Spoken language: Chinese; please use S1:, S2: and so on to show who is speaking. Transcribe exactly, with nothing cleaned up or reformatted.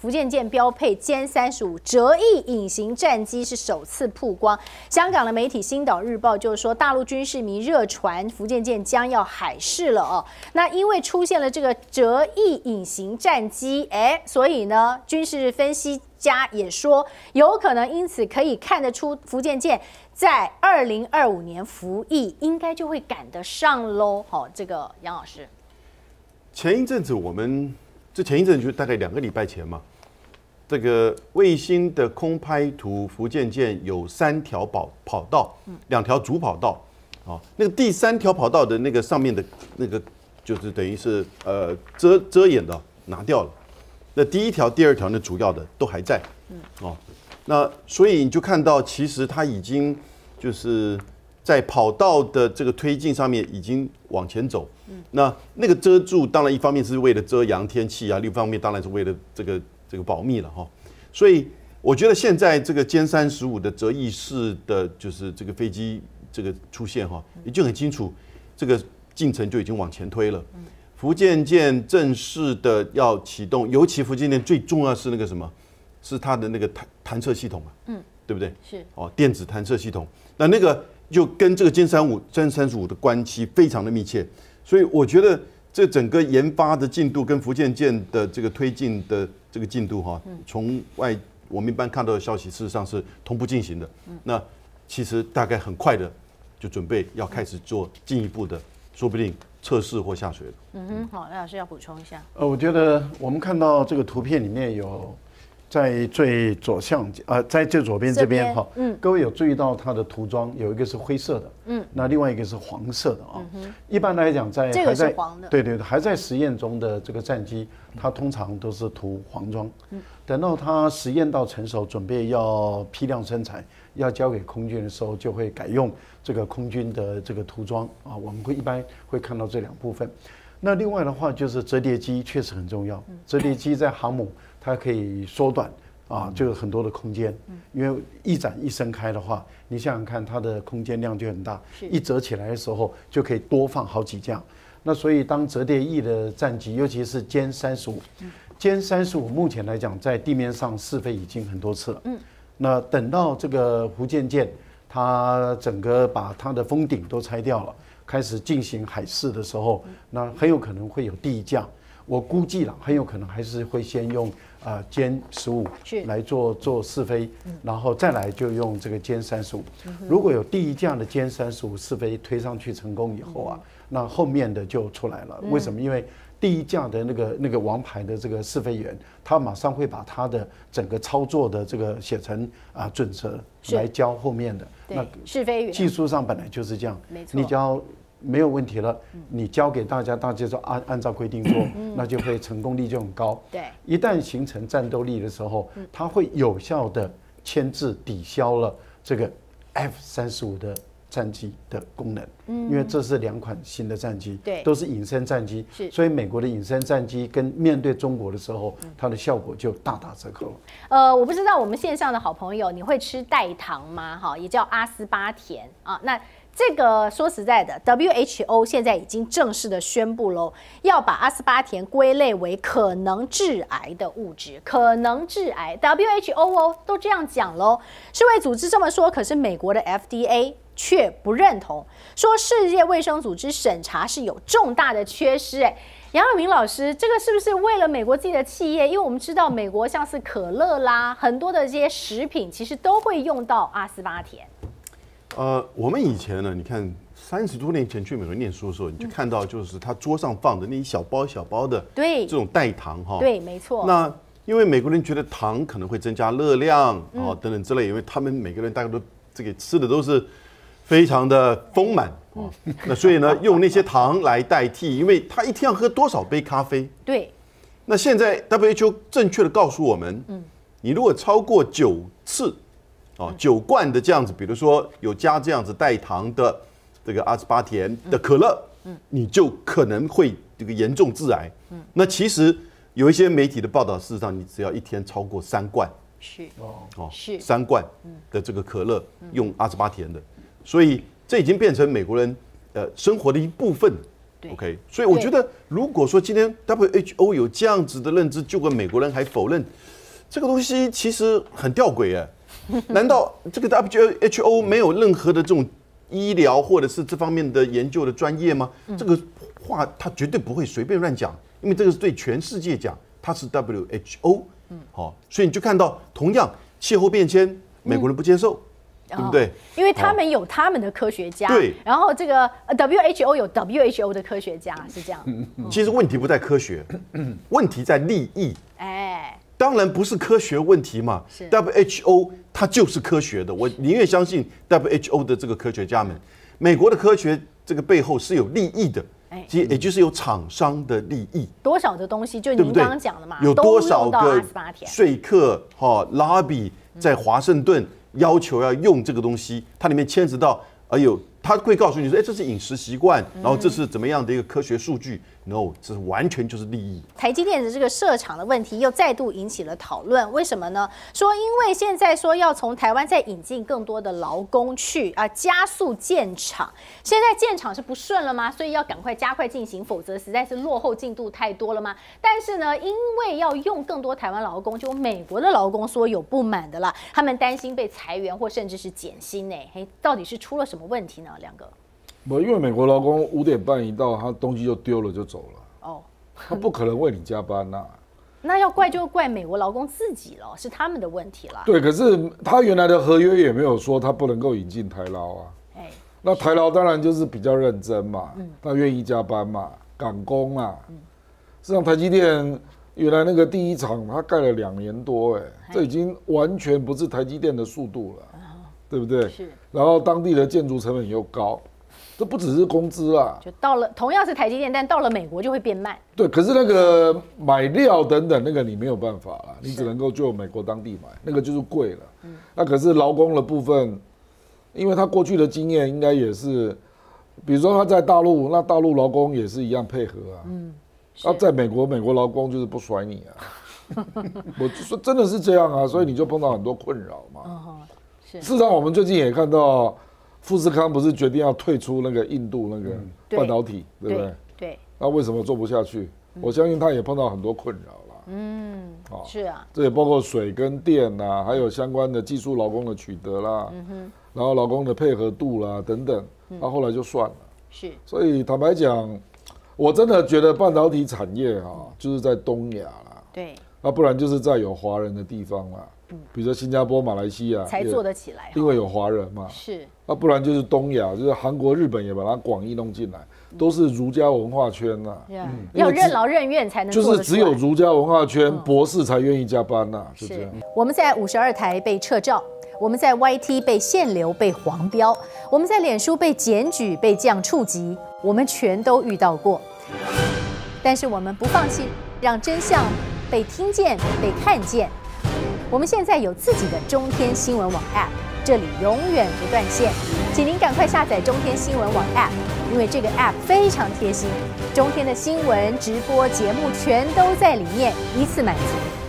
S1: 福建舰标配歼三十五折翼隐形战机是首次曝光。香港的媒体《星岛日报》就说，大陆军事迷热传福建舰将要海试了哦。那因为出现了这个折翼隐形战机，哎，所以呢，军事分析家也说，有可能因此可以看得出福建舰在二零二五年服役，应该就会赶得上喽。好，这个杨老师，
S2: 前一阵子我们这前一阵就大概两个礼拜前嘛，这个卫星的空拍图，福建舰有三条跑跑道，两条主跑道，啊，那个第三条跑道的那个上面的那个就是等于是呃遮遮掩的拿掉了，那第一条、第二条那主要的都还在，哦，那所以你就看到其实它已经就是在跑道的这个推进上面已经往前走，那那个遮住当然一方面是为了遮阳天气啊，另一方面当然是为了这个这个保密了哈。所以我觉得现在这个歼三十五的折翼式的就是这个飞机这个出现哈，已经很清楚，这个进程就已经往前推了。福建舰正式的要启动，尤其福建舰最重要是那个什么，是它的那个弹弹射系统嘛，嗯，对不对？
S1: 是
S2: 哦，电子弹射系统，那那个就跟这个歼三五、歼三十五的关系非常的密切，所以我觉得这整个研发的进度跟福建舰的这个推进的这个进度哈，从外我们一般看到的消息，事实上是同步进行的。那其实大概很快的就准备要开始做进一步的，说不定测试或下水了。
S1: 嗯哼，好，赖老师要补充一下。
S3: 呃，我觉得我们看到这个图片里面有。在最左向呃，在最左边这边哈，嗯，各位有注意到它的涂装有一个是灰色的，嗯，那另外一个是黄色的啊。嗯、一般来讲，在
S1: 这个是黄的，
S3: 对对对，还在实验中的这个战机，它通常都是涂黄装。嗯，等到它实验到成熟，准备要批量生产，要交给空军的时候，就会改用这个空军的这个涂装啊。我们会一般会看到这两部分。那另外的话，就是折叠机确实很重要。折叠机在航母。它可以缩短啊，就有很多的空间，因为一展一伸开的话，你想想看，它的空间量就很大，一折起来的时候就可以多放好几架。那所以当折叠翼的战机，尤其是歼三十五，歼三十五目前来讲在地面上试飞已经很多次了。嗯，那等到这个福建舰，它整个把它的封顶都拆掉了，开始进行海试的时候，那很有可能会有第一架。我估计了，很有可能还是会先用啊歼十五来做做试飞，然后再来就用这个歼三十五。如果有第一架的歼三十五试飞推上去成功以后啊，那后面的就出来了。为什么？因为第一架的那个那个王牌的这个试飞员，他马上会把他的整个操作的这个写成啊准则来教后面的。
S1: 那试飞员
S3: 技术上本来就是这样，
S1: 没错，
S3: 你只要没有问题了，你交给大家，大家就按按照规定做，那就会成功率就很高。
S1: 对，
S3: 一旦形成战斗力的时候，它会有效的牵制抵消了这个 F 三十五的战机的功能，因为这是两款新的战机，
S1: 对，
S3: 都是隐身战机，所以美国的隐身战机跟面对中国的时候，它的效果就大打折扣了。
S1: 呃，我不知道我们线上的好朋友，你会吃代糖吗？哈，也叫阿斯巴甜啊，那。这个说实在的 ，W H O 现在已经正式的宣布喽，要把阿斯巴甜归类为可能致癌的物质，可能致癌。W H O 哦都这样讲喽，世卫组织这么说，可是美国的 F D A 却不认同，说世界卫生组织审查是有重大的缺失。哎，杨永明老师，这个是不是为了美国自己的企业？因为我们知道美国像是可乐啦，很多的这些食品其实都会用到阿斯巴甜。
S2: 呃，我们以前呢，你看三十多年前去美国念书的时候，你就看到就是他桌上放的那一小包小包的，
S1: 对，
S2: 这种代糖哈，
S1: 对，没错。
S2: 那因为美国人觉得糖可能会增加热量啊等等之类，因为他们每个人大概都这个吃的都是非常的丰满啊，那所以呢，用那些糖来代替，因为他一天要喝多少杯咖啡？
S1: 对。
S2: 那现在 W H O 正确的告诉我们，嗯，你如果超过九次。哦，九罐的这样子，比如说有加这样子代糖的这个阿斯巴甜的可乐，嗯，你就可能会这个严重致癌。嗯，那其实有一些媒体的报道，事实上你只要一天超过三罐，
S1: 是
S2: 哦，是三罐的这个可乐用阿斯巴甜的，所以这已经变成美国人呃生活的一部分。 OK， 所以我觉得，如果说今天 W H O 有这样子的认知，就跟美国人还否认这个东西，其实很吊诡哎。难道这个 W H O 没有任何的这种医疗或者是这方面的研究的专业吗？这个话他绝对不会随便乱讲，因为这个是对全世界讲，它是 W H O。好，所以你就看到，同样气候变迁，美国人不接受。对不对？
S1: 因为他们有他们的科学家，
S2: 对。
S1: 然后这个 W H O 有 W H O 的科学家，是这样。
S2: 其实问题不在科学，问题在利益。
S1: 哎，
S2: 当然不是科学问题嘛。W H O 它就是科学的，我宁愿相信 W H O 的这个科学家们。美国的科学这个背后是有利益的，其实也就是有厂商的利益。
S1: 多少的东西，就您刚刚讲的嘛，
S2: 有多少个说
S1: 说
S2: 客哈 lobby 在华盛顿。要求要用这个东西，它里面牵扯到，哎呦，他会告诉你说，哎，这是饮食习惯，然后这是怎么样的一个科学数据 ？No， 这是完全就是利益。
S1: 台积电的这个设厂的问题又再度引起了讨论，为什么呢？说因为现在说要从台湾再引进更多的劳工去啊，加速建厂。现在建厂是不顺了吗？所以要赶快加快进行，否则实在是落后进度太多了吗？但是呢，因为要用更多台湾劳工，就美国的劳工说有不满的啦，他们担心被裁员或甚至是减薪呢。嘿，到底是出了什么问题呢？两个。
S4: 不，因为美国劳工五点半一到，他东西就丢了就走了。哦，他不可能为你加班呐、啊。
S1: 那要怪就怪美国劳工自己了，是他们的问题了。
S4: 对，可是他原来的合约也没有说他不能够引进台劳啊。哎，那台劳当然就是比较认真嘛，嗯、他愿意加班嘛，赶工啊。嗯，实际上台积电原来那个第一厂，他盖了两年多、欸，哎，这已经完全不是台积电的速度了，哦、对不对？是。然后当地的建筑成本又高。这不只是工资啦，
S1: 就到了同样是台积电，但到了美国就会变慢。
S4: 对，可是那个买料等等，那个你没有办法啦，你只能够就美国当地买，那个就是贵了。嗯，那可是劳工的部分，因为他过去的经验应该也是，比如说他在大陆，那大陆劳工也是一样配合啊。嗯，那在美国，美国劳工就是不甩你啊。我就说真的是这样啊，所以你就碰到很多困扰嘛。嗯，是。事实上，我们最近也看到。富士康不是决定要退出那个印度那个半导体，嗯、对, 对不对？对。那为什么做不下去？嗯、我相信他也碰到很多困扰啦。嗯，好，是啊。这也包括水跟电啦，还有相关的技术劳工的取得啦，嗯哼，然后劳工的配合度啦等等，他、嗯、后来就算了。是。所以坦白讲，我真的觉得半导体产业啊，就是在东亚啦。对。那不然就是在有华人的地方啦。比如说新加坡、马来西亚
S1: 才做得起来，
S4: 因为有华人嘛。是，那不然就是东亚，就是韩国、日本也把它广义弄进来，都是儒家文化圈呐、啊。嗯，
S1: 要任劳任怨才能做得出来，
S4: 就是只有儒家文化圈、嗯、博士才愿意加班呐、啊，是这样。
S1: 我们在五十二台被撤照，我们在 Y T 被限流、被黄标，我们在脸书被检举、被降触及，我们全都遇到过。但是我们不放弃，让真相被听见、被看见。我们现在有自己的中天新闻网 App， 这里永远不断线，请您赶快下载中天新闻网 App， 因为这个 App 非常贴心，中天的新闻、直播节目全都在里面，一次满足。